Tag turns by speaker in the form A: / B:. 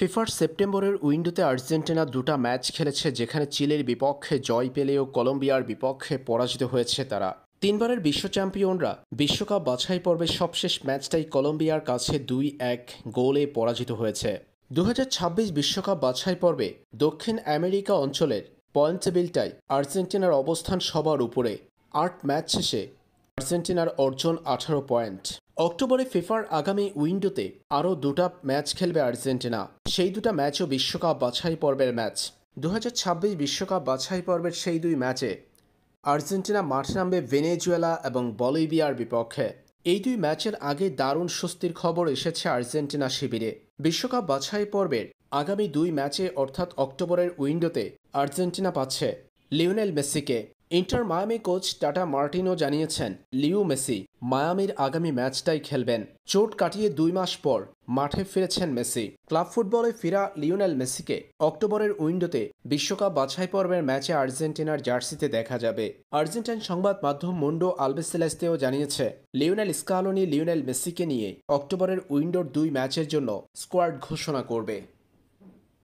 A: ফিফার সেপ্টেম্বরের উইন্ডোতে আর্জেন্টিনা দুটা ম্যাচ খেলেছে, যেখানে চিলের বিপক্ষে জয় পেলেও কলম্বিয়ার বিপক্ষে পরাজিত হয়েছে তারা। তিনবারের বিশ্ব চ্যাম্পিয়নরা বিশ্বকাপ বাছাই পর্বের সবশেষ ম্যাচটাই কলম্বিয়ার কাছে 2-1 গোলে পরাজিত হয়েছে। 2026 বিশ্বকাপ বাছাই পর্বে দক্ষিণ আমেরিকা অঞ্চলের পয়েন্ট টেবিলটায় আর্জেন্টিনার অবস্থান সবার উপরে। 8 ম্যাচ শেষে আর্জেন্টিনার অর্জন 18 পয়েন্ট। অক্টোবরে ফিফার আগামী উইন্ডোতে আরও দুটা ম্যাচ খেলবে আর্জেন্টিনা। সেই দুটা ম্যাচও বিশ্বকাপ বাছাই পর্বের ম্যাচ। 2026 বিশ্বকাপ বাছাই পর্বের সেই দুই ম্যাচে আর্জেন্টিনা মাঠে নামবে ভেনেজুয়েলা এবং বলিভিয়ার বিপক্ষে। এই দুই ম্যাচের আগে দারুণ স্বস্তির খবর এসেছে আর্জেন্টিনা শিবিরে। বিশ্বকাপ বাছাই পর্বের আগামী দুই ম্যাচে অর্থাৎ অক্টোবরের উইন্ডোতে আর্জেন্টিনা পাচ্ছে লিওনেল মেসিকে। Inter Miami coach Tata Martino জানিয়েছেন, লিও মেসি মায়ামির আগামী ম্যাচটাই খেলবেন। চোট কাটিয়ে 2 মাস পর মাঠে ফিরেছেন মেসি। ক্লাব ফুটবলে ফেরা লিওনেল মেসিকে অক্টোবরের উইন্ডোতে বিশ্বকাপ বাছাই পর্বের ম্যাচে আর্জেন্টিনার জার্সিতে দেখা যাবে। আর্জেন্টাইন সংবাদ মাধ্যম মুন্ডো আলবিসেলেস্তেও জানিয়েছে, লিওনেল স্কালোনি লিওনেল মেসিকে নিয়ে অক্টোবরের উইন্ডোর দুই ম্যাচের জন্য স্কোয়াড ঘোষণা করবে।